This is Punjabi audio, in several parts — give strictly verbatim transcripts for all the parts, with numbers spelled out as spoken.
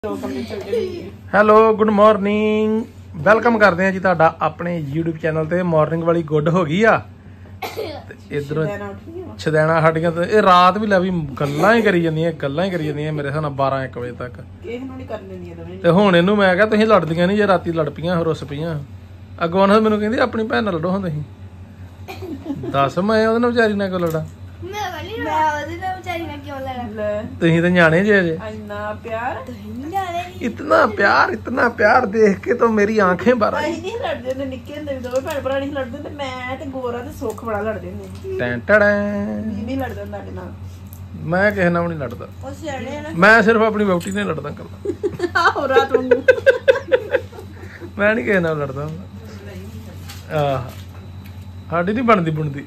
ਹੈਲੋ ਗੁੱਡ ਮਾਰਨਿੰਗ, ਵੈਲਕਮ ਕਰਦੇ ਆ ਜੀ ਤੁਹਾਡਾ ਆਪਣੇ YouTube ਚੈਨਲ ਤੇ। ਮਾਰਨਿੰਗ ਵਾਲੀ ਗੁੱਡ ਹੋ ਗਈ ਆ ਤੇ ਇਧਰੋਂ ਛਦੈਣਾ ਸਾਡੀਆਂ ਤੇ ਇਹ ਰਾਤ ਵੀ ਲੈ ਵੀ ਗੱਲਾਂ ਹੀ ਕਰੀ ਜਾਂਦੀਆਂ ਗੱਲਾਂ ਹੀ ਕਰੀ ਜਾਂਦੀਆਂ ਮੇਰੇ ਹਿਸਾਬ ਨਾਲ ਬਾਰਾਂ ਇੱਕ ਵਜੇ ਤੱਕ। ਤੇ ਹੁਣ ਇਹਨੂੰ ਮੈਂ ਕਿਹਾ ਤੁਸੀਂ ਲੜਦੀਆਂ ਨਹੀਂ, ਜੇ ਰਾਤੀ ਲੜ ਪਈਆਂ ਰੁੱਸ ਪਈਆਂ। ਅੱਗੋਂ ਉਹਨਾਂ ਮੈਨੂੰ ਕਹਿੰਦੀ ਆਪਣੀ ਭੈਣ ਨਾਲ ਲੜੋ ਹੁਣ ਤੁਸੀਂ। ਦੱਸ ਮੈਂ ਉਹਦੇ ਨਾਲ ਵਿਚਾਰੀ ਨਾਲ ਕਿਉਂ ਲੜਾਂ? ਤੁਸੀਂ ਤਾਂ ਨਿਆਣੇ ਜੇ ਅਜੇ। इतना प्यार इतना प्यार देख के तो मेरी आंखें भर आई। नहीं लड़दे ने निक्के हुंदे भी दोवें भैन भरा नहीं लड़दे ते मैं ते गोरा ते सुख बड़ा लड़दे ने। टैंटड़ नहीं लड़दा नाडे नाल। मैं किसे नाल नहीं लड़दा। ओ सियाणे है ना। मैं सिर्फ अपनी वहुटी ने लड़दा करदा। आहो रात वांगू। मैं नहीं किसे नाल लड़दा। आह साडी नहीं बनदी बुनदी।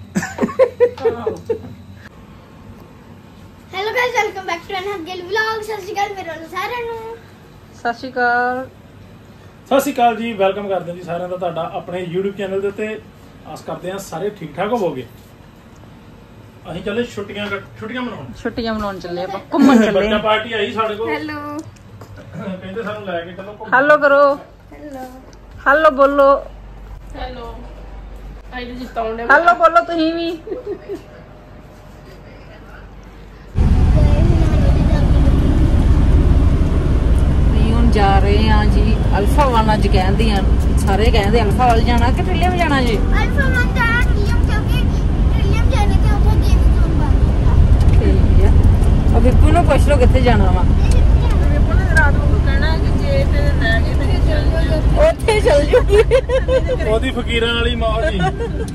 Hello guys, welcome back to Anhad vlog. सत श्री अकाल मेरे ਵੱਲੋਂ ਸਾਰਿਆਂ ਨੂੰ। ਸਤਿ ਸ਼੍ਰੀ ਅਕਾਲ ਸਤਿ ਸ਼੍ਰੀ ਅਕਾਲ ਜੀ। ਵੈਲਕਮ ਕਰਦੇ ਹਾਂ ਜੀ ਸਾਰਿਆਂ ਦਾ ਤੁਹਾਡਾ ਆਪਣੇ YouTube ਚੈਨਲ ਦੇ ਉੱਤੇ। ਆਸ ਕਰਦੇ ਹਾਂ ਸਾਰੇ ਠੀਕ ਠਾਕ ਹੋਵੋਗੇ। ਅਸੀਂ ਚੱਲੇ ਛੁੱਟੀਆਂ ਛੁੱਟੀਆਂ ਮਨਾਉਣ ਛੁੱਟੀਆਂ ਮਨਾਉਣ ਚੱਲੇ ਆਪਾਂ ਘੁੰਮਣ ਚੱਲੇ। ਬੱਚਾ ਪਾਰਟੀ ਆਈ ਸਾਡੇ ਕੋਲ। ਹੈਲੋ ਕਹਿੰਦੇ ਸਾਨੂੰ ਲੈ ਕੇ ਚੱਲੋ। ਹੈਲੋ ਕਰੋ। ਹੈਲੋ ਹੈਲੋ ਬੋਲੋ। ਹੈਲੋ ਆਈ ਜੀ ਜਿਤਾਉਂਦੇ। ਹੈਲੋ ਬੋਲੋ ਤੁਸੀਂ ਵੀ। जा रहे हैं जी अल्फा वन। अज कहते हैं सारे कहते अल्फा वाल जाना कि ट्रिलियम जाना जी? अल्फा वन जाना ट्रिलियम, क्योंकि ट्रिलियम जाने से उधर गेम जोन बन। ठीक है, अब विपू नु पूछ लो किथे जाना वा। विपू ने रात को कहना कि जे ते ले गए ते चल जाओ ओथे चल जाओगी। ओदी फकीरां वाली मौज जी।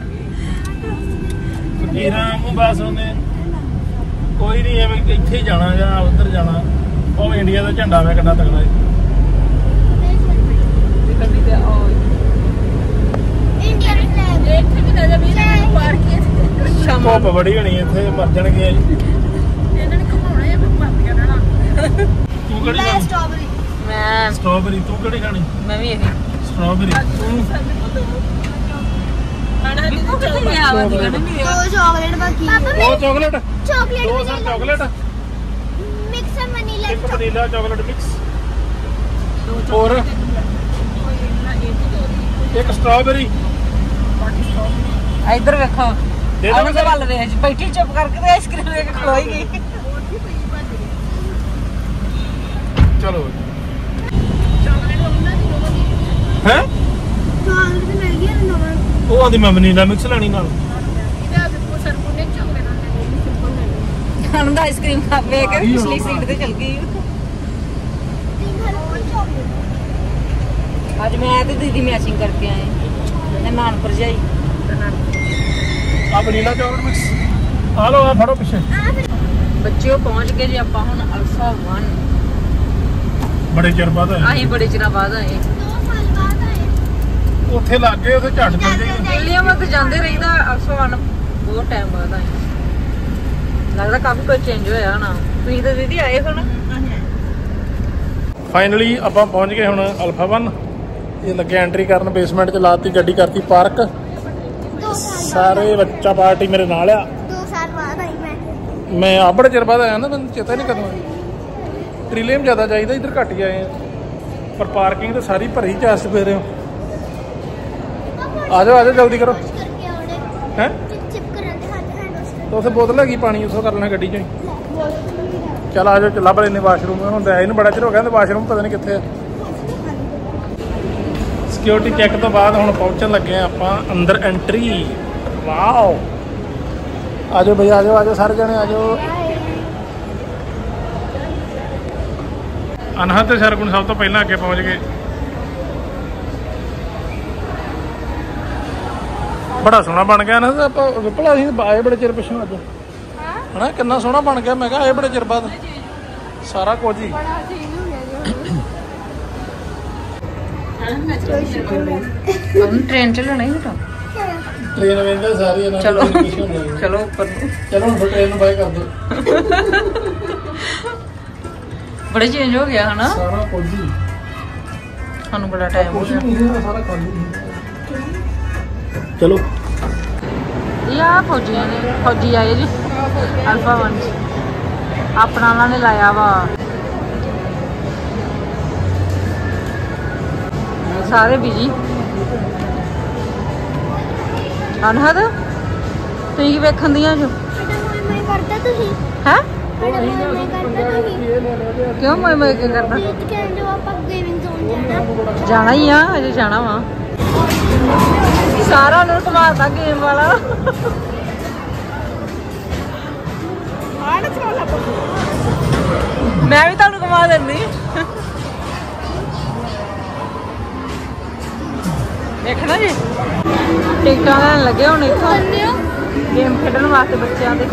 फकीरां ਨੂੰ बस ਉਹਨੇ ਕੋਈ ਨਹੀਂ ਐਵੇਂ ਇੱਥੇ ਜਾਣਾ ਜਾਂ ਉੱਧਰ ਜਾਣਾ। ਉਹ ਇੰਡੀਆ ਦਾ ਝੰਡਾ ਵੇ ਕਿੰਨਾ ਤਗੜਾ ਹੈ। ਧੁੱਪ ਬੜੀ ਹੋਣੀ ਇੱਥੇ ਮਰ ਜਾਣਗੇ ਜੀ। ਤੂੰ ਕਿਹੜੀ ਖਾਣੀ? ਸਟ੍ਰਾਬੇਰੀ। ਮੈਂ ਸਟ੍ਰਾਬੇਰੀ। ਤੂੰ ਕਿਹੜੀ ਖਾਣੀ? ਮੈਂ ਵੀ ਇਹੀ ਸਟ੍ਰਾਬੇਰੀ। ਤੂੰ ਦੋ ਚਾਕਲੇਟ ਬਾਕੀ। ਦੋ ਚਾਕਲੇਟ ਚਾਕਲੇਟ ਦੋ ਸਰ ਚਾਕਲੇਟ ਮਿਕਸ ਵਨੀਲਾ। ਇੱਕ ਵਨੀਲਾ ਚਾਕਲੇਟ ਮਿਕਸ और एक स्ट्रॉबेरी। इधर देखो वाल वेच बैठी चुप करके आइसक्रीम लेके खलोई गई। चलो हैं चॉकलेट मिल गई ना। वो आंदी मैं वनीला मिक्स लेनी नाल। इधर देखो सर को ने चॉकलेट खाने दा आइसक्रीम खा वे के पिछली सीट ते चल गई। आज मैं तो दीदी मैचिंग करके आए मेहमान भरजाई। आप नीला चावल मिक्स आ लो। आ फड़ो पीछे बच्चे पहुंच गए जी। ਆਪਾਂ ਹੁਣ ਅਲਫਾ वन ਬੜੇ ਚਿਰ ਬਾਅਦ ਆਏ। ਅਸੀਂ ਬੜੇ ਚਿਰ ਬਾਅਦ ਆਏ। दो साल ਬਾਅਦ ਆਏ। ਉੱਥੇ ਲੱਗ ਗਏ ਉੱਥੇ ਝੱਟ ਚੱਲ ਜਾਈਏ। ਦਿੱਲੀੋਂ ਮੈਂ ਤੇ ਜਾਂਦੇ ਰਹੀਦਾ। ਅਲਫਾ वन ਬਹੁਤ ਟਾਈਮ ਬਾਅਦ ਆਏ। ਲੱਗਦਾ ਕਾਫੀ ਕੁਝ ਚੇਂਜ ਹੋਇਆ ਨਾ। ਤੁਸੀਂ ਤਾਂ ਦੀਦੀ ਆਏ ਹੁਣ। ਫਾਈਨਲੀ ਆਪਾਂ ਪਹੁੰਚ ਗਏ ਹੁਣ ਅਲਫਾ वन। ये लगे एंट्री करन बेसमेंट च लाती गड्डी करती पार्क। सारे बच्चा पार्टी मेरे नाल आ। दो साल बाद आई मैं। मैं आ बड़े चिर बाद आया ना, मैं चेता नहीं करना। ट्रिलियम ज़्यादा चाहिए, इधर घट ही आए हैं। पर पार्किंग तो सारी भरी चैस पे रहे हो। आ जाओ आ जाओ जल्दी करो। हैं तो उसे बोतल हैगी पानी उसको कर लेना गड्डी च। चल आ जाओ चला भले वाशरूम होंगे इन बड़ा चिर हो गया वाशरूम पता नहीं कितने। सिक्योरिटी चैक तो बाद हुण पहुंचन लगे आपां अंदर एंट्री। वाओ आ जाओ भैया आ जाओ आ जाओ सारे जने आ जाओ। अनहद ते सरगुण सब तो पहला अगे पहुंच गए। बड़ा सोहना बन गया ना। आप विपल असीं आए बड़े चिर पिछों अज है ना। कितना सोहना बन गया। मैं आए बड़े चिर बाद सारा कुछ ही। ट्रेन चलना ही बेटा। ट्रेन वेंदा सारी ना। चलो चलो ऊपर चलो हम ट्रेन बाय कर दो। बड़े चेंज हो गया है ना सारा कुछ ही। ਸਾਨੂੰ बड़ा टाइम हो गया सारा खाली। चलो या फौजी ने फौजी आए जी अल्फा वन अपना उन्होंने लाया वा। सारे बिजी। अनहद तुम वेखन दियां जो है क्यों मैं मैं क्या करना जाना ही आ अजे जाना वा सारा उन्होंने घुमाता गेम वाला मैं भी तुहानू घुमा देनी देखना जी टिकटा लैन लगे हुण इत्थों गेम खेडन वास्ते बच्चों के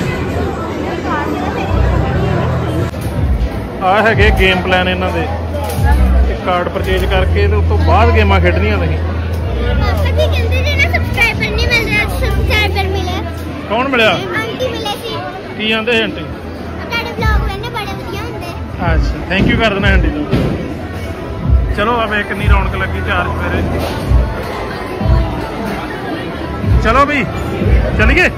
आ है गेम प्लान इन्हां दे कार्ड परचेज करके ते उस तो बाद गेमां खेडनियां तुसीं पापा जी कहंदे जे ना सब्सक्राइबर नहीं मिल रहा सब्सक्राइबर मिले कौन मिलिया आंटी मिले सी की आंदे आंटी ਤੁਹਾਡੇ ਵਲੌਗ ਵੇਖਣੇ ਬੜੇ ਵਧੀਆ ਹੁੰਦੇ अच्छा थैंक यू कर देना आंटी तो चलो अब एक नहीं रौनक लगी चार सवेरे चलो भी चलिए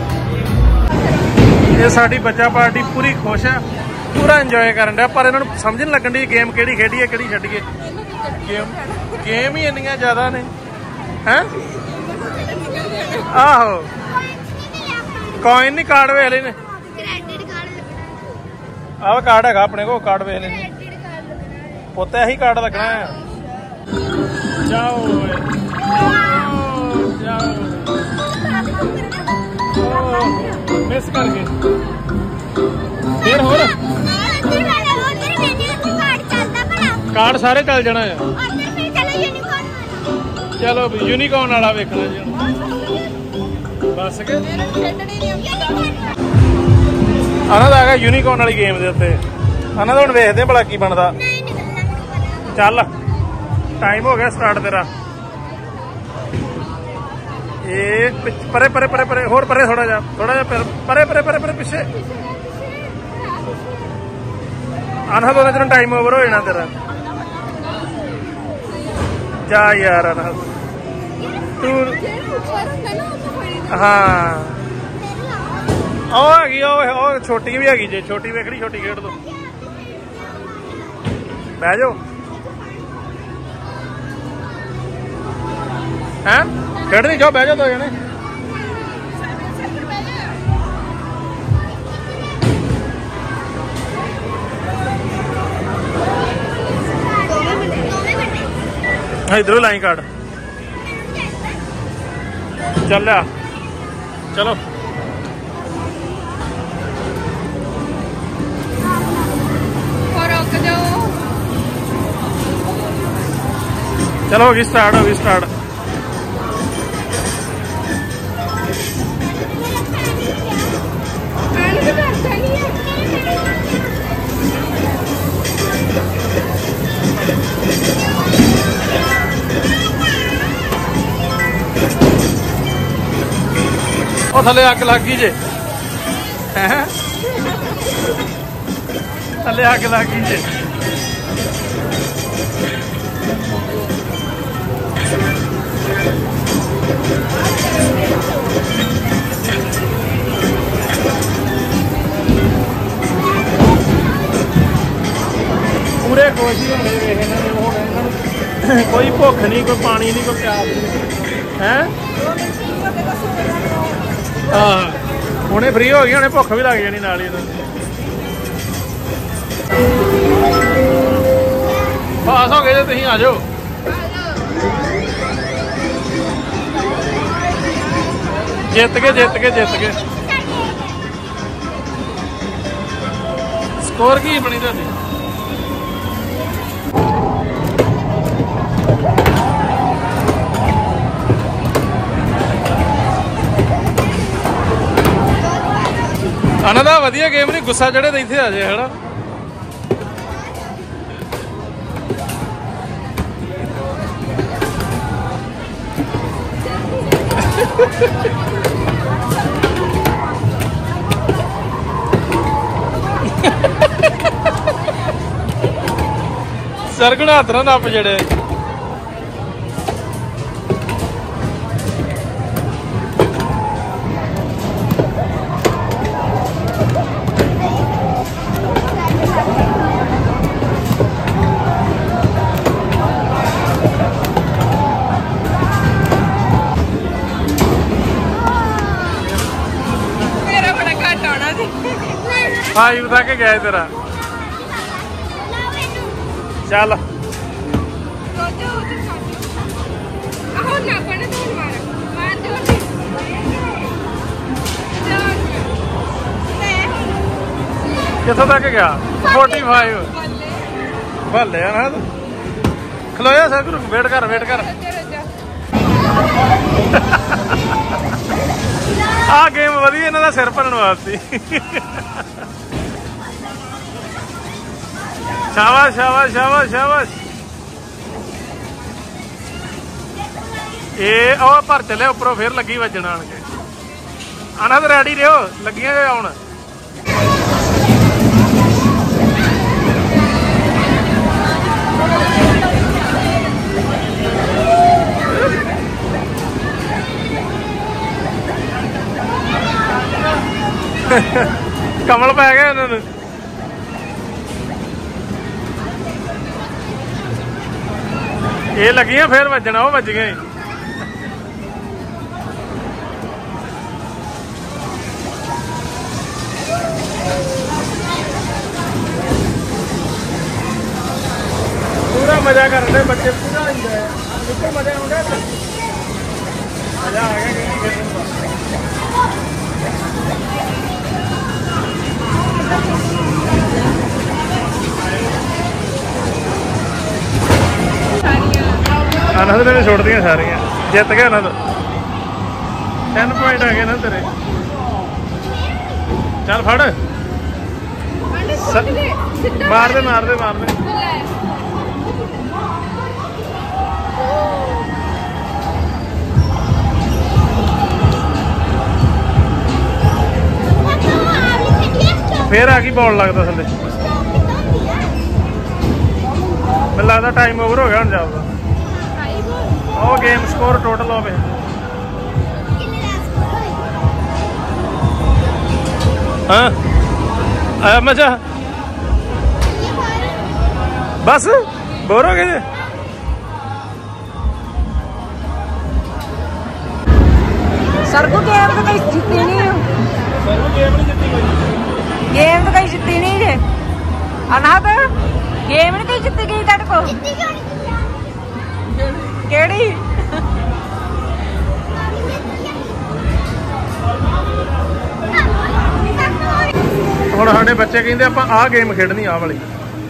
ये साडी बच्चा पार्टी पूरी खुश है पूरा इंजॉय करन डा पर इन्होंने समझ नहीं लगन दी गेम केड़ी खेडी है केड़ी छड्डिए गेम गेम ही इन्नियां ज्यादा ने हैं आहो कॉइन नहीं कार्ड वेख लेने ਕ੍ਰੈਡਿਟ ਕਾਰਡ ਲੱਗਣਾ आह कार्ड है अपने को कार्ड वेख लेने ਕ੍ਰੈਡਿਟ ਕਾਰਡ ਲੱਗਣਾ पुत यही कार्ड लगना है जाओ जाओ मिस कर गए फिर हो ਉਧਰ ਵਾਲਾ ਉਧਰ ਮੈਨੂ ਕਾਰਡ ਚੱਲਦਾ ਭਲਾ कार्ड सारे चल जाना है ਉਧਰ ਫਿਰ ਚਲੋ ਯੂਨੀਕੋਰਨ ਵਾਲਾ चलो भी यूनिकॉर्न वाला वेखना जी बस के आनंद आ गया यूनिकॉर्न वाली गेम दे उत्ते आनंद हुण वेखदे भला की बनदा ਨਹੀਂ ਨਿਕਲਣਾ ਮੈਨੂੰ ਪਤਾ चल टाइम हो गया स्टार्ट तेरा ये परे परे परे परे होर परे थोड़ा जा थोड़ा जा परे परे परे परे पीछे अनहद होने तेरा टाइम ओवर हो जाना तेरा जा यार अनहद तू हाँ ਉਹ ਹੈਗੀ ਉਹ ਛੋਟੀ ਵੀ ਹੈਗੀ ਜੇ ਛੋਟੀ ਵੇਖਣੀ ਛੋਟੀ ਖੇਡ ਦੋ ਬਹਿ ਜਾਓ हैं खेड़नी जाओ बह जाओ दो जने इधर लाई कार्ड चल लिया चलो चलो होगी स्टार्ट होगी स्टार्ट थले अग लग गई जे थले अग लग गई जे पूरे खुश ही होने कोई भुख नहीं कोई पानी नहीं कोई प्यास नहीं है ਹੁਣੇ फ्री हो गई हुणे भुख भी लग जानी नाल ही पास हो गए तुसीं आ जाओ जित गए जित गए जित गए स्कोर की बनी तुहाडी आनंद वधिया गेम नहीं गुस्सा चढ़े तो इत्थे आ जाए है सरगुण हाथ ना नप जड़े फाइव तक गया तेरा। चल कितों तक गया? Forty five. भले ना खलोया सर, वेट कर वेट कर। आ गेम वधिया इन्हां दा सिर भरन वास्ते। शाबाश शाबाश शाबाश शाबाश। ये और भर चले उपरों, फिर लगी वजन आन के। आना तो रेडी रहो, लगियां जे आउण। कमल पै गया इन्होंने। ये लगियां फिर वजना, वो वज गए। पूरा मजा कर रहे बच्चे, पूरा इंजॉय, मजा आ गया, मजा आ गया। अनंद ने छोड़ दिया सारिया, जित गया अनंद। टेन पॉइंट आ गए ना तेरे। चल फड़, मार दे मार दे मार दे। फिर आ गई बॉल लगता थले। मैं लगता टाइम ओवर हो गया हम जाओगा। ਉਹ गेम स्कोर टोटल हो गया। हाँ आया मजा, बस बोर हो गए। सर को गेम तो कहीं जीती नहीं है। सर को गेम नहीं जीती कोई। गेम तो कहीं जीती नहीं है। अनाथ गेम नहीं कहीं जीती गई तेरे को। केड़ी ਹੁਣ ਸਾਡੇ ਬੱਚੇ ਕਹਿੰਦੇ ਆਪਾਂ ਆਹ ਗੇਮ ਖੇਡਣੀ, ਆਹ ਵਾਲੀ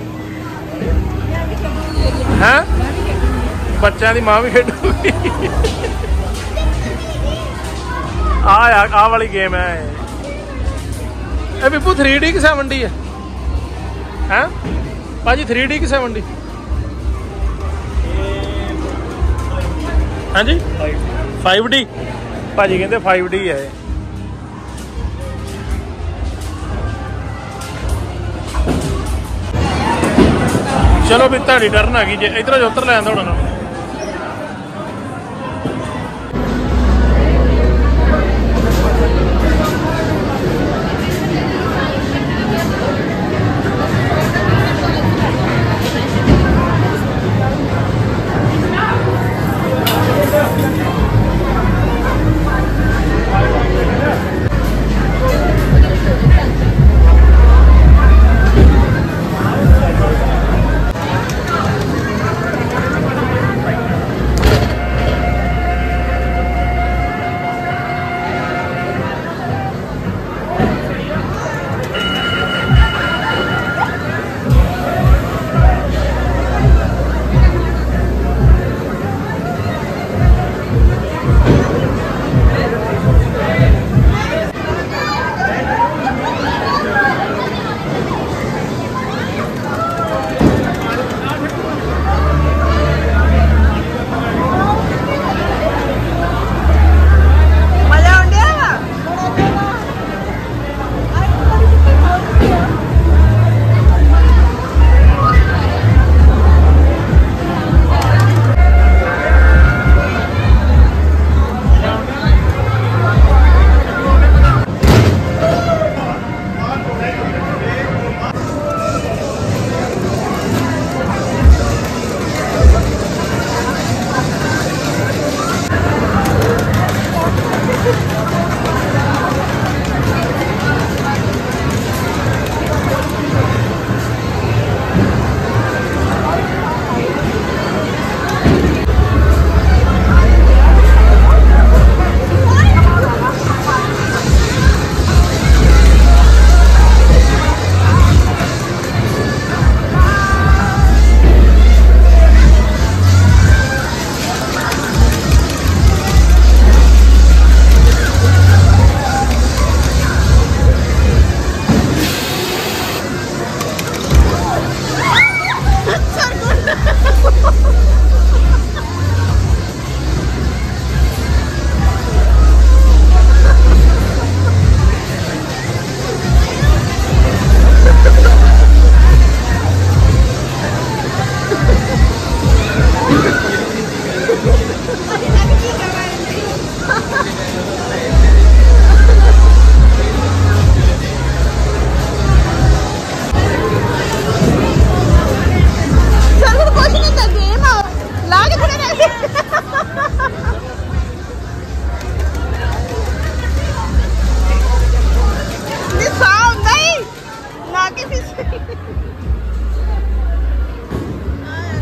ਹੈ। ਬੱਚਿਆਂ ਦੀ ਮਾਂ ਵੀ ਖੇਡੂਗੀ। ਆਹ ਆਹ ਵਾਲੀ ਗੇਮ ਹੈ ਇਹ। ਬਿੱਪੂ थ्री डी कि सेवन डी है? ਹੈ ਭਾਜੀ थ्री डी कि सेवन डी? हाँ जी फाइव डी भाजी कहते फाइव डी है। चलो भी ताड़ी टर्न आ गई जे, इधर जो उतर लैन दौड़ना।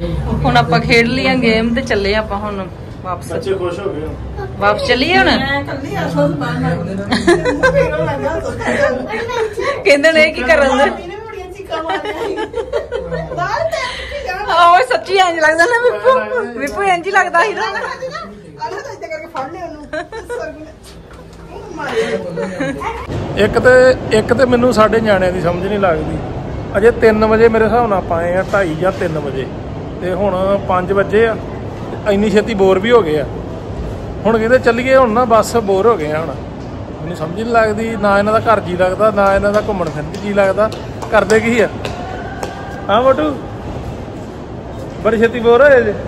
ਹੁਣ ਆਪਾਂ ਖੇਡ ਲਈਆਂ ਗੇਮ ਤੇ ਚੱਲੇ ਆਪਾਂ ਹੁਣ ਵਾਪਸ। ਬੱਚੇ ਖੁਸ਼ ਹੋ ਗਏ ਵਾਪਸ ਚੱਲੀਏ ਹੁਣ। ਕਹਿੰਦੇ ਨੇ ਕੀ ਕਰਨ ਦੇ। ਆਹ ਸੱਚੀ ਇੰਜ ਲੱਗਦਾ ਨਾ ਵਿਪੂ ਵਿਪੂ ਇੰਜ ਹੀ ਲੱਗਦਾ ਸੀ ਨਾ। ਇੱਕ ਤੇ ਇੱਕ ਤੇ ਮੈਨੂੰ ਸਾਡੇ ਨਿਆਣਿਆਂ ਦੀ ਸਮਝ ਨਹੀਂ ਲੱਗਦੀ। ਅਜੇ ਤਿੰਨ ਵਜੇ ਮੇਰੇ ਹਿਸਾਬ ਨਾਲ ਆਪਾਂ ਆਏ ਆ, ਢਾਈ ਜਾਂ ਤਿੰਨ ਵਜੇ, ਤੇ ਹੁਣ ਪੰਜ ਵਜੇ ਆ। ਇੰਨੀ ਛੇਤੀ ਬੋਰ ਵੀ ਹੋ ਗਏ ਆ। ਹੁਣ ਕਹਿੰਦੇ ਚੱਲੀਏ, ਹੁਣ ਨਾ ਬਸ ਬੋਰ ਹੋ ਗਏ ਆ। ਹੁਣ ਮੈਨੂੰ ਸਮਝ ਨਹੀਂ ਲੱਗਦੀ, ਨਾ ਇਹਨਾਂ ਦਾ ਘਰ ਜੀ ਲੱਗਦਾ, ਨਾ ਇਹਨਾਂ ਦਾ ਘੁੰਮਣ ਫਿਰਨ ਜੀ ਲੱਗਦਾ। ਕਰਦੇ ਕੀ ਆ? ਹਾਂ ਮੋਟੂ, ਬੜੀ ਛੇਤੀ ਬੋਰ ਹੋਏ ਜੇ?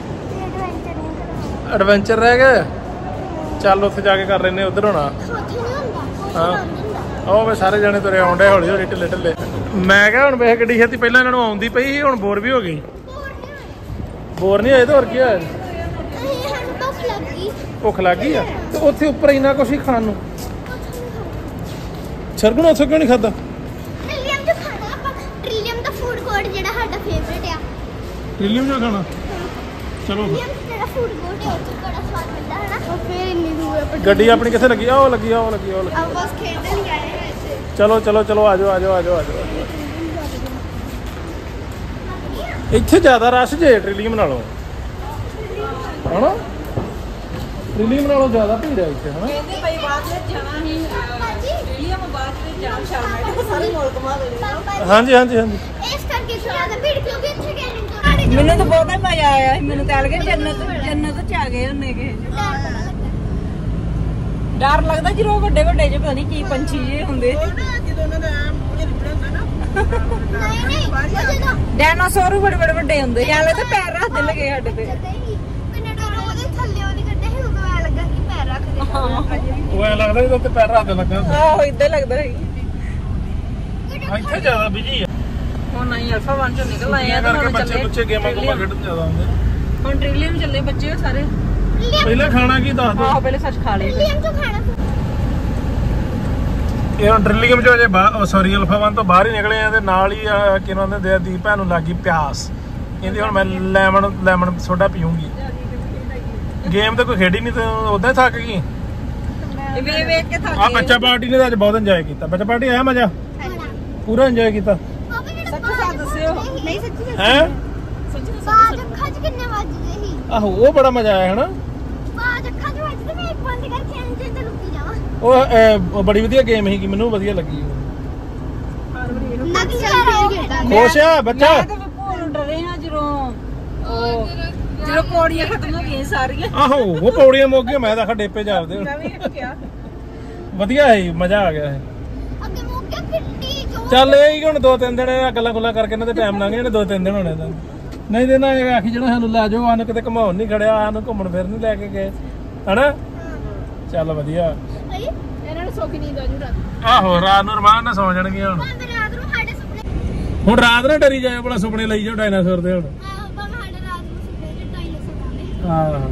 ਐਡਵੈਂਚਰ ਰਹਿ ਗਿਆ। ਚੱਲ ਉੱਥੇ ਜਾ ਕੇ ਕਰ ਲੈਨੇ ਉਧਰ ਹੋਣਾ। ਹਾਂ ਉਹ ਵੇ ਸਾਰੇ ਜਾਣੇ ਤੁਰੇ ਆਉਂਦੇ ਹੌਲੀ ਹੌਲੀ ਢਿੱਲੇ ਢਿੱਲੇ। ਮੈਂ ਕਿਹਾ ਹੁਣ ਵੇਖ ਗੱਡੀ ਛੇਤੀ, ਪਹਿਲਾਂ ਇਹਨਾਂ ਨੂੰ ਆਉਂਦੀ ਪਈ ਸੀ, ਹੁਣ ਬੋਰ ਵੀ ਹੋ ਗਈ। ਬੋਰ ਨਹੀਂ ਹੋਏ ਤਾਂ ਹੋਰ ਕੀ ਹੋਇਆ? ਭੁੱਖ ਲੱਗ ਗਈ ਆ ਤੇ ਉੱਥੇ ਉੱਪਰ ਇੰਨਾ ਕੁਛ ਹੀ ਖਾਣ ਨੂੰ। ਸਰਗੁਣ ਉੱਥੇ ਕਿਉਂ ਨਹੀਂ ਖਾਦਾ? ਟ੍ਰਿਲੀਅਮ ਦਾ ਖਾਣਾ ਆਪਾਂ, ਟ੍ਰਿਲੀਅਮ ਦਾ ਫੂਡ ਕੋਰਟ ਜਿਹੜਾ ਸਾਡਾ ਫੇਵਰੇਟ ਆ। ਟ੍ਰਿਲੀਅਮ ਦਾ ਖਾਣਾ? ਚਲੋ ਟ੍ਰਿਲੀਅਮ ਜਿਹੜਾ ਫੂਡ ਕੋਰਟ ਹੈ ਉੱਥੇ ਬੜਾ ਸਵਾਦ ਮਿਲਦਾ ਹੈ ਨਾ। ਉਹ ਫੇਰ ਇੰਨੀ ਦੂਰ ਆਪਾਂ ਗੱਡੀ ਆਪਣੀ ਕਿੱਥੇ ਲੱਗੀ ਆ? ਉਹ ਲੱਗੀ ਆ, ਉਹ ਲੱਗੀ ਆ, ਉਹ ਲੱਗੀ। ਆਪਾਂ ਬਸ ਖੇਡਣ ਹੀ ਆਏ ਹਾਂ ਇੱਥੇ। ਚਲੋ ਚਲੋ ਚਲੋ ਆ ਜਾਓ ਆ ਜਾਓ ਆ ਜਾਓ ਆ ਜਾਓ। ਇੱਥੇ ਜ਼ਿਆਦਾ ਰਸ਼ ਜੇ ਟ੍ਰਿਲੀਅਮ ਨਾਲੋਂ, ਹਨਾ? ਟ੍ਰਿਲੀਅਮ ਨਾਲੋਂ ਜ਼ਿਆਦਾ ਭੀੜ ਹੈ ਇੱਥੇ, ਹਨਾ? ਕਹਿੰਦੇ ਭਾਈ ਬਾਅਦ ਵਿੱਚ ਜਾਣਾ ਹੀ ਟ੍ਰਿਲੀਅਮ ਬਾਅਦ ਵਿੱਚ ਜਾਣ ਸ਼ਰਮਾ ਸਾਰੇ ਮੁਲਕ ਮਾ ਦੇ। ਹਾਂਜੀ ਹਾਂਜੀ ਹਾਂਜੀ। ਇਸ ਕਰਕੇ ਜ਼ਿਆਦਾ ਭੀੜ ਕਿਉਂਕਿ ਇੱਥੇ ਗੇਮਿੰਗ ਤੋਂ ਮੈਨੂੰ ਤਾਂ ਬਹੁਤ ਮਜ਼ਾ ਆਇਆ ਸੀ। ਮੈਨੂੰ ਤਾਂ ਲੱਗੇ ਜੰਨਤ ਜੰਨਤ ਚ ਆ ਗਏ ਹੁੰਨੇ ਗੇ। ਡਰ ਲੱਗਦਾ ਜਦੋਂ ਵੱਡੇ ਵੱਡੇ ਜਿਹੇ ਪਤਾ ਨਹੀਂ ਕੀ ਪੰਛੀ ਜਿਹੇ ਹੁੰਦੇ। ਨਹੀਂ ਨਹੀਂ ਜਦੋਂ ਡਾਇਨਾਸੌਰ ਵੀ ਬੜੇ ਬੜੇ ਵੱਡੇ ਹੁੰਦੇ। ਯਾਰ ਲੱਗਦਾ ਪੈਰ ਰੱਖਦੇ ਲੱਗੇ ਸਾਡੇ ਤੇ। ਕਿੰਨੇ ਡਰ ਉਹਦੇ ਥੱਲੇ ਉਹ ਨਹੀਂ ਕੱਢੇ ਸੀ, ਉਦੋਂ ਐ ਲੱਗਾ ਕਿ ਪੈਰ ਰੱਖਦੇ। ਉਹ ਐ ਲੱਗਦਾ ਜਦੋਂ ਉੱਤੇ ਪੈਰ ਰੱਖ ਦੇ ਲੱਗਾ। ਆਹੋ ਇਦਾਂ ਲੱਗਦਾ ਸੀ। ਇੱਥੇ ਜ਼ਿਆਦਾ ਬਿਜੀ ਆ। ਹੁਣ ਅਸੀਂ ਅਲਫਾ ਵਨ ਚੋਂ ਨਿਕਲ ਆਏ ਆ ਤੇ ਹੁਣ ਬੱਚੇ ਬੱਚੇ ਗੇਮਾਂ ਕੋਲ ਖੇਡਣ ਜ਼ਿਆਦਾ ਹੁੰਦੇ। ਹੁਣ ਟ੍ਰਿਲੀਅਮ ਚੱਲੇ ਬੱਚੇ ਸਾਰੇ। ਪਹਿਲਾਂ ਖਾਣਾ ਕੀ ਦੱਸ ਦਿਓ? ਆਹੋ ਪਹਿਲੇ ਸੱਚ ਖਾ ਲਏ। ਟ੍ਰਿਲੀਅਮ ਤੋਂ ਖਾਣਾ ਇਹ ਹੁਣ ਟ੍ਰਿਲੀਅਮ ਚੋਂ ਅਜੇ ਬਾਹਰ, ਸੌਰੀ ਅਲਫਾ ਵਨ ਤੋਂ ਬਾਹਰ ਹੀ ਨਿਕਲੇ ਆ ਤੇ ਨਾਲ ਹੀ ਕੀ ਕਹਿੰਦੇ ਦੇ ਦੀਪ ਭੈਣ ਨੂੰ ਲੱਗੀ ਪਿਆਸ। ਕਹਿੰਦੀ ਹੁਣ ਮੈਂ ਲੈਮਨ ਲੈਮਨ ਸੋਡਾ ਪੀਊਂਗੀ। ਗੇਮ ਤਾਂ ਕੋਈ ਖੇਡੀ ਨਹੀਂ ਤੇ ਉਦਾਂ ਹੀ ਥੱਕ ਗਈ। ਵੇਖ ਵੇਖ ਕੇ ਥੱਕ ਆ ਬੱਚਾ ਪਾਰਟੀ ਨੇ ਤਾਂ ਅੱਜ ਬਹੁਤ ਇੰਜੋਏ ਕੀਤਾ। ਬੱਚਾ ਪਾਰਟੀ ਆਇਆ ਮਜ਼ਾ ਪੂਰਾ ਇੰਜੋਏ ਕੀਤਾ। ਸੱਚੀ ਸਾਥ ਦੱਸਿਓ। ਨਹੀਂ ਸੱਚੀ ਹੈ ਬਾਜ ਅੱਖਾਂ 'ਚ ਕਿੰਨੇ ਵੱਜਦੇ ਸੀ? ਆਹੋ ਉਹ ਬੜਾ ਮਜ਼ਾ ਆਇਆ ਹਨਾ। ਬਾਜ ਅੱਖਾਂ 'ਚ ਵੱਜਦੇ, ਮੈਂ ਇੱਕ ਬੰਦ ਕਰਕੇ ਇੰਜ ਤੇ ਲੁਕੀ ਜਾਵਾਂ। ਉਹ ਬੜੀ ਵਧੀਆ ਗੇਮ ਸੀਗੀ, ਮੈਨੂੰ ਵਧੀਆ ਲੱਗੀ। ਨਕਸ਼ਾ ਖੇਡਦਾ ਖੁਸ਼ ਆ ਬੱਚਾ? ਮੈਂ ਤਾਂ ਵਿਪੂ ਨੂੰ ਡਰੇ ਹਾਂ ਜਦੋਂ ਉਹ ਜਦੋਂ ਪੌੜੀਆਂ ਖਤਮ ਹੋ ਗਈਆਂ ਸਾਰੀਆਂ। ਆਹੋ ਉਹ ਪੌੜੀਆਂ ਮੁੱਕ ਗਈਆਂ, ਮੈਂ ਤਾਂ ਡੇਪੇ ਜਾਵਦੇ। ਮੈਂ ਵੀ ਕਿਹਾ ਵਧੀਆ ਹੈ, ਮਜ਼ਾ ਆ ਗਿਆ ਹੈ। ਅੱਗੇ ਮੁੱਕ ਗਿਆ ਫਿੱਟੀ ਜੋ। ਚੱਲ ਇਹ ਹੀ ਹੁਣ ਦੋ ਤਿੰਨ ਦਿਨ ਗੱਲਾਂ ਗੁੱਲਾਂ ਕਰਕੇ ਇਹਨਾਂ ਦੇ ਟਾਈਮ ਲੰਘ ਜਾਣੇ। ਦੋ ਤਿੰਨ ਦਿਨ ਹੋਣੇ ਤਾਂ ਨਹੀਂ ਦੇਣਾ ਇਹ ਆਖੀ ਜਿਹੜਾ ਸਾਨੂੰ ਲੈ ਜਾਓ, ਸਾਨੂੰ ਕਿਤੇ ਘਮਾਉਣ ਨਹੀਂ ਖੜਿਆ, ਸਾਨੂੰ ਘੁੰਮਣ ਫਿਰਨ ਨਹੀਂ ਲੈ ਕੇ ਗਏ, ਹਨਾ? ਚੱਲ ਵਧੀਆ। ਇਹਨਾਂ ਨੂੰ ਸੌਖੀ ਨੀਂਦ ਆ ਜੂ ਰਾਤ। ਆਹੋ ਰਾਤ ਨੂੰ ਰਮਾਨ ਨਾਲ ਸੌ ਜਾਣਗੀਆਂ ਹੁਣ। ਭਾਵੇਂ ਰਾਤ ਨੂੰ ਸਾਡੇ ਸੁਪਨੇ ਹੁਣ ਰਾਤ ਨਾ ਡਰੀ ਜਾਏ, ਬੜਾ ਸੁਪਨੇ ਲਈ ਜਾਓ ਡਾਇਨਾਸੌਰ ਦੇ ਹੁਣ। ਆਹ ਭਾਵੇਂ ਸਾਡੇ ਰਾਤ ਨੂੰ ਸੁਪਨੇ ਚ ਡਾਇਨਾਸੌਰ ਆਵੇ। ਹਾਂ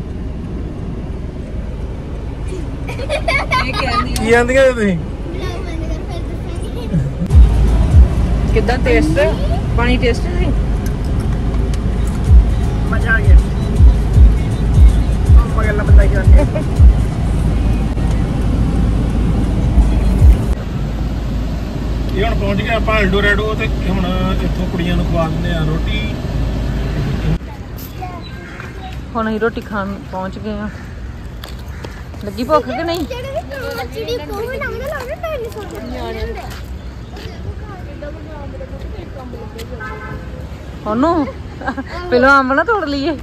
ਇਹ ਕਹਿੰਦੀ ਕੀ ਆਂਦੀਆਂ ਤੁਸੀਂ? ਬਲੌਗ ਬੰਦ ਕਰ ਫਿਰ ਦੱਸਾਂਗੇ। ਕਿੱਦਾਂ ਟੇਸਟ ਪਾਣੀ ਟੇਸਟ ਸੀ। ਮਜ਼ਾ ਆ ਗਿਆ। ਉਹ ਮਗਰ ਬੰਦਾ ਕੀ ਕਰਦਾ? ਇਹ ਹੁਣ ਪਹੁੰਚ ਗਏ ਆਪਾਂ ਐਲਡੋਰੇਡੋ ਤੇ ਹੁਣ ਇੱਥੋਂ ਕੁੜੀਆਂ ਨੂੰ ਖਵਾ ਦਿੰਦੇ ਆ ਰੋਟੀ। ਹੁਣ ਅਸੀਂ ਰੋਟੀ ਖਾਣ ਪਹੁੰਚ ਗਏ ਆ। ਲੱਗੀ ਭੁੱਖ ਕਿ ਨਹੀਂ? ਜਿਹੜੇ ਵੀ ਚਿੜੀ ਕੋਲ ਲੰਘਦੇ ਲੱਗਦੇ ਡਾਇਨਾਸੌਰ ਦੇ। ਉਹਨੂੰ ਪਹਿਲਾਂ ਅੰਬ ਨਾ ਤੋੜ ਲਈਏ।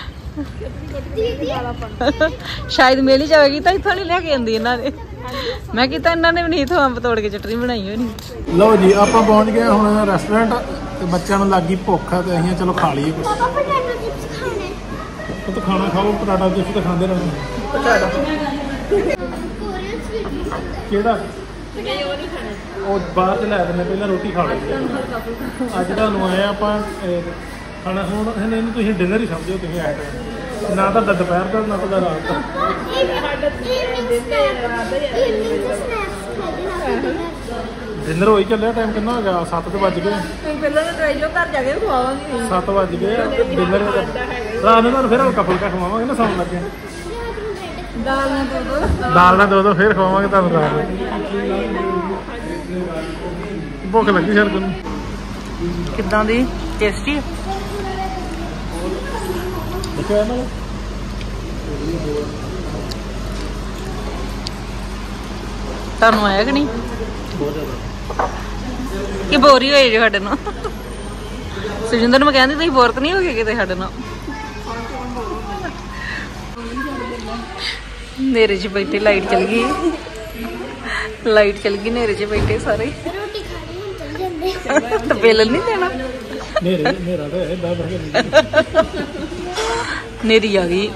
ਸ਼ਾਇਦ ਮਿਲ ਹੀ ਜਾਵੇਗੀ ਤਾਂ ਇੱਥੋਂ ਨਹੀਂ ਲੈ ਕੇ ਆਉਂਦੀ ਇਹਨਾਂ ਨੇ। ਮੈਂ ਕੀਤਾ ਇਹਨਾਂ ਨੇ ਵੀ ਨਹੀਂ ਇਥੋਂ ਅੰਬ ਤੋੜ ਕੇ ਚਟਨੀ ਬਣਾਈ ਹੋਣੀ। ਲਓ ਜੀ ਆਪਾਂ ਪਹੁੰਚ ਗਏ ਹੁਣ ਰੈਸਟੋਰੈਂਟ ਤੇ ਬੱਚਿਆਂ ਨੂੰ ਲੱਗੀ ਭੁੱਖ ਆ ਤੇ ਅਸੀਂ ਚਲੋ ਖਾ ਲਈਏ ਕੁਝ। ਪਾਪਾ ਪਟਾਟੋ ਚਿਪਸ ਖਾਣੇ। ਉਹ ਤਾਂ ਖਾਣਾ ਖਾਓ, ਪਰਾਠਾ ਚਿਪਸ ਤਾਂ ਖਾਂਦੇ ਰਹਿੰਦੇ। ਕੋਰੀਅਨ ਸਵੀਟ ਕਿਹੜਾ? ਉਹ ਬਾਅਦ ਚ ਲੈ ਦਿੰਦੇ, ਪਹਿਲਾਂ ਰੋਟੀ ਖਾ ਲਈਏ। ਅੱਜ ਤੁਹਾਨੂੰ ਆਏ ਆਪਾਂ ਖਾਣਾ ਹੁਣ ਇਹਨੂੰ ਤੁਸੀਂ ਡਿਨਰ ਹੀ ਸਮਝੋ। ਤੁਸੀਂ ਆਏ ਨਾ ਤੁਹਾਡਾ ਦੁਪਹਿਰ ਦਾ ਨਾ ਤੁਹਾਡਾ ਰਾਤ ਦਾ। ਡਿਨਰ ਹੋਈ ਚੱਲਿਆ ਟਾਈਮ ਕਿੰਨਾ ਹੋ ਗਿਆ ਸੱਤ ਤੇ ਵੱਜ ਗਏ ਤੁਸੀਂ ਪਹਿਲਾਂ ਤਾਂ ਟਰਾਈ ਲਓ ਘਰ ਜਾ ਕੇ ਖਵਾਵਾਂਗੇ ਸੱਤ ਵੱਜ ਗਏ ਡਿਨਰ ਰਾਤ ਨੂੰ ਤੁਹਾਨੂੰ ਫਿਰ ਹਲਕਾ ਫੁਲਕਾ ਖਵਾਵਾਂਗੇ ਨਾ ਸੌਣ ਲੱਗੇ ਦਾਲ ਨਾਲ ਦੋ ਦੋ ਦਾਲ ਨਾਲ ਦੋ ਦੋ ਫਿਰ ਖਵਾਵਾਂਗੇ ਤੁਹਾਨੂੰ ਰਾਤ ਨੂੰ ਭੁੱਖ ਲੱਗੀ ਸਰ ਤੈਨੂੰ ਕਿੱਦਾਂ ਦੀ ਟੇਸਟੀ ਦੇਖਿਆ ਨਾ ਤੁਹਾਨੂੰ ਆਇਆ ਕਿ ਨਹੀਂ ਬਹੁਤ ਜ਼ਿਆਦਾ ਕਿ ਬੋਰੀ ਹੋਈ ਜੇ ਸਾਡੇ ਨਾਲ ਸੁਜਿੰਦਰ ਨੂੰ ਮੈਂ ਕਹਿੰਦੀ ਤੁਸੀਂ ਬੋਰ ਤਾਂ ਨਹੀਂ ਹੋ ਗਏ ਕਿਤੇ ਸਾਡੇ ਨਾਲ ਨੇਰੇ 'ਚ ਬੈਠੇ ਲਾਈਟ ਚਲ ਗਈ ਲਾਈਟ ਚਲ ਗਈ ਨੇਰੇ 'ਚ ਬੈਠੇ ਸਾਰੇ ਰੋਟੀ ਖਾਣੀ ਹੁਣ ਚੱਲ ਜਾਂਦੇ ਤਾਂ ਬਿੱਲ ਨਹੀਂ ਦੇਣਾ ਨੇਰੇ ਨੇਰਾ ਤਾਂ ਹੈ ਦਾ ਬਰਗੇ ਨੇਰੀ ਆ ਗਈ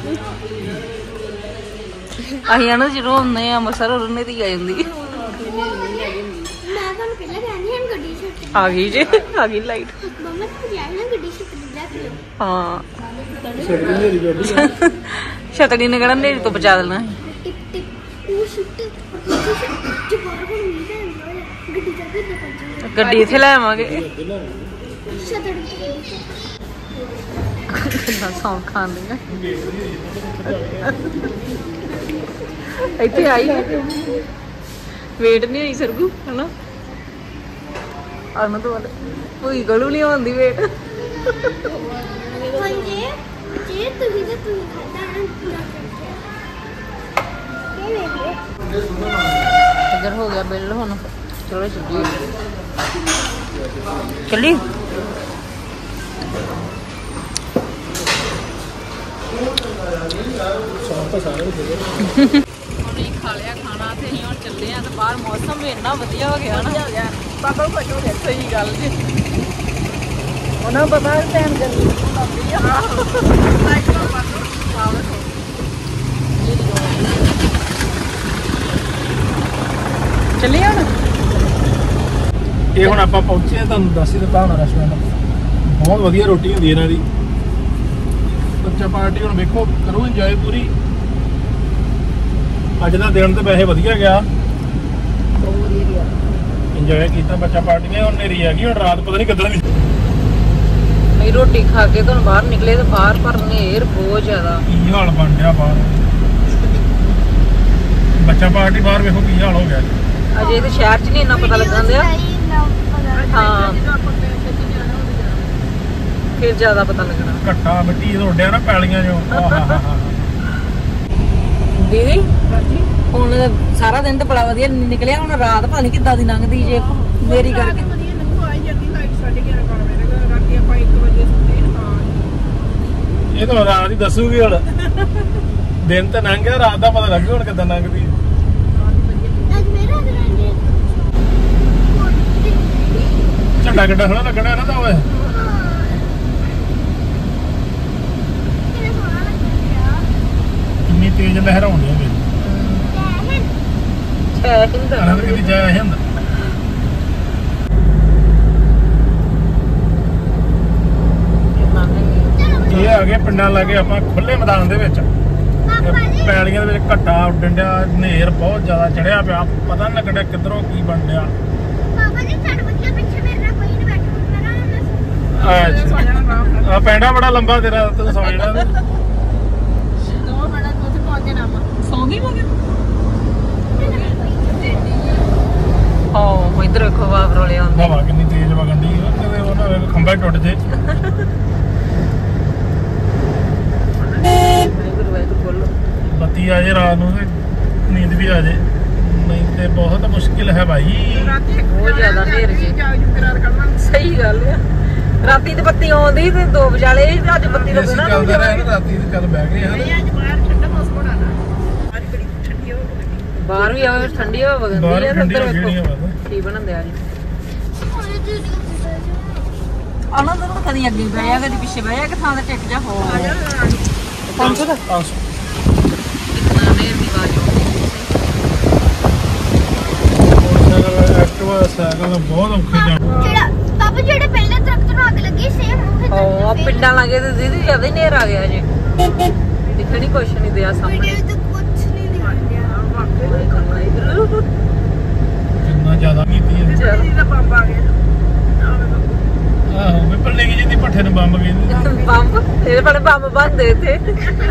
ਅਸੀਂ ਨਾ ਜਦੋਂ ਆਉਂਦੇ ਆ ਅੰਮ੍ਰਿਤਸਰ ਉਦੋਂ ਨੇਰੀ ਆ ਜਾਂਦੀ ਮੈਂ ਤੁਹਾਨੂੰ ਪਹਿਲਾਂ ਕਹਿੰਦੀ ਹਾਂ ਗੱਡੀ ਛੁੱਟ ਆ ਗਈ ਜੇ ਆ ਗਈ ਲਾਈਟ ਮੰਮਾ ਤੁਸੀਂ ਆਏ ਨਾ ਗੱਡੀ ਛੁੱਟ ਲੈ ਕੇ ਹਾਂ ਛੇੜੀ ਨੇਰੀ ਗੱਡੀ ਛਤੜੀ ਨੇ ਕਿਹੜਾ ਨੇਰੀ ਤੋਂ ਬਚਾ ਦੇਣਾ ਟਿਪ ਟਿਪ ਉਹ ਛੁੱਟ ਜਵਾਰ ਕੋਲ ਨਹੀਂ ਜਾਂਦਾ ਗੱਡੀ ਜਾ ਕੇ ਪਹੁੰਚੀ ਗੱਡੀ ਇੱਥੇ ਲੈ ਆਵਾਂਗੇ ਛਤੜ ਕਿੰਨਾ ਸੌਂ ਖਾਂਦੀਆਂ ਇੱਥੇ ਆਈ ਵੇਟ ਨਹੀਂ ਹੋਈ ਸਰਗੂ ਹਨਾ ਆਉਣ ਤੋਂ ਬਾਅਦ ਕੋਈ ਗਲੂ ਨਹੀਂ ਆਉਂਦੀ ਵੇਟ ਹਾਂਜੀ ਜੇ ਤੁਸੀਂ ਤਾਂ ਤੁਸੀਂ ਖਾਤਾ ਨਾ ਪੂਰਾ ਕਰਕੇ ਇਹ ਵੇਖਿਓ ਇੱਧਰ ਹੋ ਗਿਆ ਬਿੱਲ ਹੁਣ ਚਲੋ ਚੱਲੀਏ ਚੱਲੀ ਹੁਣ ਹੀ ਖਾ ਲਿਆ ਖਾਣਾ ਤੇ ਅਸੀਂ ਹੁਣ ਚੱਲੇ ਆ ਤੇ ਬਾਹਰ ਮੌਸਮ ਵੀ ਇੰਨਾ ਵਧੀਆ ਹੋ ਗਿਆ ਨਾ ਪਾਪਾ ਨੂੰ ਖੁਸ਼ ਹੋ ਗਿਆ ਸਹੀ ਗੱਲ ਜੀ ਉਹਨਾਂ ਨੂੰ ਪਤਾ ਟਾਈਮ ਜਲਦੀ ਆਉਂਦੀ ਆ ਸਾਈਕਲ ਪਾਵਰ ਚੱਲੀ ਹੁਣ ਇਹ ਹੁਣ ਆਪਾਂ ਪਹੁੰਚੇ ਆ ਤੁਹਾਨੂੰ ਦੱਸ ਹੀ ਦਿੱਤਾ ਹੋਣਾ ਰੈਸਟੋਰੈਂਟ ਬਹੁਤ ਵਧੀਆ ਰੋਟੀ ਹੁੰਦੀ ਇਹਨਾਂ ਦੀ ਬੱਚਾ ਪਾਰਟੀ ਹੁਣ ਵੇਖੋ ਕਰੋ ਇੰਜੋਏ ਪੂਰੀ ਅੱਜ ਦਾ ਦਿਨ ਤੇ ਵੈਸੇ ਵਧੀਆ ਗਿਆ ਇੰਜੋਏ ਕੀਤਾ ਬੱਚਾ ਪਾਰਟੀ ਨੇ ਹੁਣ ਨੇਰੀ ਆ ਗਈ ਹੁਣ ਰਾਤ ਪਤਾ ਨਹੀਂ ਕਿੱਦਾਂ ਦੀ ਮੇਰੀ ਰੋਟੀ ਖਾ ਕੇ ਤੁਹਾਨੂੰ ਬਾਹਰ ਨਿਕਲੇ ਤੇ ਬਾਹਰ ਪਰ ਨੇਰ ਬਹੁਤ ਜ਼ਿਆਦਾ ਕੀ ਹਾਲ ਬਣ ਗਿਆ ਬਾਹਰ ਬੱਚਾ ਪਾਰਟੀ ਬਾਹਰ ਵੇਖੋ ਕੀ ਹਾਲ ਹੋ ਗਿਆ ਅਜੇ ਤੇ ਸ਼ਹਿਰ 'ਚ ਨਹੀਂ ਇੰਨਾ ਪਤਾ ਲੱਗਣ ਦਿਆ ਹਾਂ ਫਿਰ ਜ਼ਿਆਦਾ ਪਤਾ ਲੱਗਣਾ ਘੱਟਾ ਮਿੱਟੀ ਰੋਡਿਆ ਨਾ ਪੈਲੀਆਂ ਜੋ ਆਹਾ ਦੀਦੀ ਹੁਣ ਸਾਰਾ ਦਿਨ ਤਾਂ ਬੜਾ ਵਧੀਆ ਨਿਕਲਿਆ ਹੁਣ ਰਾਤ ਪਤਾ ਨਹੀਂ ਕਿੱਦਾਂ ਦੀ ਲੰਘਦੀ ਜੇ ਮੇਰੀ ਕਰਕੇ ਇਹ ਤਾਂ ਰਾਤ ਹੀ ਦੱਸੂਗੀ ਹੁਣ ਦਿਨ ਤਾਂ ਲੰਘ ਗਿਆ ਰਾਤ ਦਾ ਪਤਾ ਲੱਗੂ ਹੁਣ ਕਿੱਦਾਂ ਲੰਘਦੀ ਅੱਜ ਮੇਰਾ ਗਰਾਂਡੇ ਝੰਡਾ ਕਿੱਡਾ ਸੋਹਣਾ ਲੱਗਣਾ ਨਾ ਤਾਂ ਓਏ ਕਿੰਨਾ ਸੋਹਣਾ ਲੱਗਦਾ ਕਿੰਨੀ ਤੇਜ਼ ਲਹਿਰ ਆਉਂਦੀ ਹੈ ਛੇ ਹਿੰਦ ਅਨੰਦ ਕਿਤੇ ਜਾਇਆ ਹੁੰਦਾ ਇਹ ਆ ਗਏ ਪਿੰਡਾਂ ਲਾਗੇ ਆਪਾਂ ਖੁੱਲੇ ਮੈਦਾਨ ਦੇ ਵਿੱਚ ਪੈਲੀਆਂ ਦੇ ਵਿੱਚ ਘੱਟਾ ਉੱਡਣ ਡਿਆ ਹਨੇਰ ਬਹੁਤ ਜ਼ਿਆਦਾ ਚੜਿਆ ਪਿਆ ਪਤਾ ਨਹੀਂ ਲੱਗਦਾ ਕਿੱਧਰੋਂ ਕੀ ਬਣ ਡਿਆ ਪਾਪਾ ਜੀ ਸਾਡੇ ਬੱਚੇ ਪਿੱਛੇ ਮੇਰੇ ਨਾਲ ਕੋਈ ਨਹੀਂ ਬੈਠਾ ਮੇਰਾ ਆ ਪੈਂਡਾ ਬੜਾ ਲੰਬਾ ਤੇਰਾ ਤੂੰ ਸੌ ਜਾਣਾ ਦੋ ਬੜਾ ਉੱਥੇ ਪਹੁੰਚ ਜਾਣਾ ਆਪਾਂ ਸੌਂ ਗਈ ਹੋ ਗਿਆ ਹਾਂ ਇਧਰ ਵੇਖੋ ਵਾਵ ਰੋਲੇ ਆਉਂਦੇ ਹਵਾ ਕਿੰਨੀ ਤੇਜ਼ ਵਗਣ ਦੀ ਕਿਤੇ ਉਹਨਾਂ ਖੰਭਾ ਟੁੱਟ ਜੇ ਵਾਹਿਗੁਰੂ ਵਾਹਿਗੁਰੂ ਬੋਲੋ ਬੱਤੀ ਆ ਜੇ ਰਾਤ ਨੂੰ ਤੇ ਨੀਂਦ ਵੀ ਆ ਜੇ ਨਹੀਂ ਤੇ ਬਹੁਤ ਮੁਸ਼ਕਿਲ ਹੈ ਭਾਈ ਬਹੁਤ ਜ਼ਿਆਦਾ ਹਨੇਰ ਜੀ ਸਹੀ ਗੱਲ ਆ ਰਾਤੀ ਤੇ ਬੱਤੀ ਆਉਂਦੀ ਤੇ ਦੋ ਵਜਾਲੇ ਤੇ ਅੱਜ ਬੱਤੀ ਤੋਂ ਬਿਨਾਂ ਚੱਲਦਾ ਰਿਹਾ ਰਾਤੀ ਤੇ ਚੱਲ ਬਹਿ ਗਏ ਹਾਂ ਬਾਹਰ ਵੀ ਆਵੇ ਠੰਡੀ ਹਵਾ ਵਗਦੀ ਬਾਹਰ ਆ ਠੰਡੀ ਅੰਦਰ ਹੋ ਗਈ ਵੇਖੋ ਹਵਾ ਕੀ ਬਣਨ ਦਿਆ ਜੀ ਆਣਾ ਤਾਂ ਕਦੀ ਅੱਗੇ ਬਹਿ ਜਾ ਕਦੀ ਪਿੱਛੇ ਬਹਿ ਜਾ ਕਿ ਥਾਂ ਤੇ ਟਿਕ ਜਾ ਹੋ ਆ ਜਾ ਪੰਜ ਸੌ ਦਾ ਪੰਜ ਸੌ ਕਿੰਨਾ ਦੇਰ ਦੀ ਆਵਾਜ਼ ਆਉਂਦੀ ਮੋਟਰਸਾਈਕਲ ਐਕਟਿਵਾ ਸਾਈਕਲ ਬਹੁਤ ਔਖੇ ਜਾਣ ਜਿਹੜਾ ਪਾਪਾ ਜਿਹੜੇ ਪਹਿਲੇ ਦਰਖਤ ਨੂੰ ਅੱਗ ਲੱਗੀ ਸੇਮ ਉਹ ਹਾਂ ਪਿੰਡਾਂ ਲਾਗੇ ਤੇ ਦੀਦੀ ਜ਼ਿਆਦਾ ਹੀ ਨੇਰ ਆ ਗਿਆ ਜੇ ਦਿਖਣੀ ਕੁਛ ਨਹੀਂ ਦਿਆ ਸਾਹਮਣੇ ਵੀਡੀਓ ਤਾਂ ਕੁਝ ਨਹੀਂ ਦਿਖਾਉਂਦਿਆ ਕਿੰਨਾ ਗੱਲਾਂ ਜ਼ਿਆਦਾ ਕੀਤੀਆਂ ਚਲ ਦਾ ਬੰਬ ਆ ਗਿਆ ਆਹੋ ਵਿਪਲ ਨੇ ਕੀ ਜਿੱਦੀ ਭੱਠੇ ਨੂੰ ਬੰਬ ਕਹਿੰਦੇ ਬੰਬ ਤੇਰੇ ਬੜੇ ਬੰਬ ਬੰਦੇ ਇੱਥੇ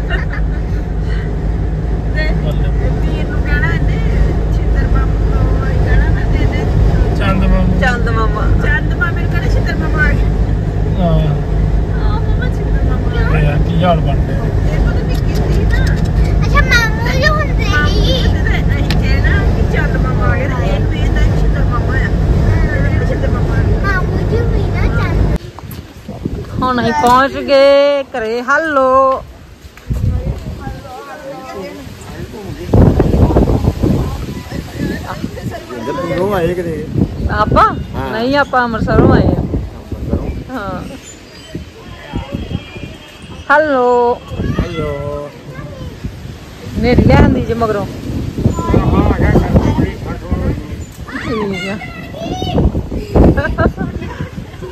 ਵੀਰ ਨੂੰ ਕਹਿਣਾ ਇਹਨੇ ਛਿੱਤਰ ਬੰਬ ਕਹਿਣਾ ਮੈਂ ਦੇ ਦੇ ਚੰਦ ਮਾਮੂ ਚੰਦ ਮਾਮਾ ਚੰਦ ਮਾਮੇ ਨੂੰ ਕਹਿਣਾ ਛਿੱਤਰ ਬੰਬ ਆ ਗਿਆ ਹਾਂ ਆ ਮਮਾ ਛਿੱਤਰ ਬੰਬ ਆ ਤੇ ਕੀ ਹਾਲ ਬਣ ਗਿਆ ਇਹ ਪਤਾ ਨਹੀਂ ਕੀਤੀ ਨਾ ਅੱਛਾ ਮਾਮੂ ਜੋ ਹੁੰਦੇ ਸੀ ਅਸੀਂ ਕਹਿਣਾ ਕਿ ਚੰਦ ਮਾਮਾ ਆ ਗਿਆ ਇਹ ਵੀ ਇਹਦਾ ਛਿੱਤਰ ਮਾਮਾ ਆ ਛਿੱਤਰ ਮਾਮਾ ਆ ਗਿਆ ਮਾਮੂ ਜੀ ਵੀ ਨਾ ਚੰਦ ਹੁਣ ਅਸੀਂ ਪਹੁੰਚ ਗਏ ਘਰੇ ਹਲੋ ਉਹ ਆਏ ਕਿਤੇ ਆਪਾਂ ਨਹੀਂ ਆਪਾਂ ਅੰਮ੍ਰਿਤਸਰੋਂ ਆਏ ਆ ਹਾਂ ਹਲੋ ਹੈਲੋ ਮੇਰੀ ਲਿਆਂਦੀ ਜੇ ਮਗਰੋਂ ਹਾਂ ਆ ਗਿਆ ਠੀਕ ਆ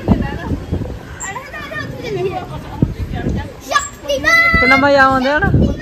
ਸ਼ਕਤੀਮਾਨ ਕਿੰਨਾ ਮਜ਼ਾ ਆਉਂਦਾ ਨਾ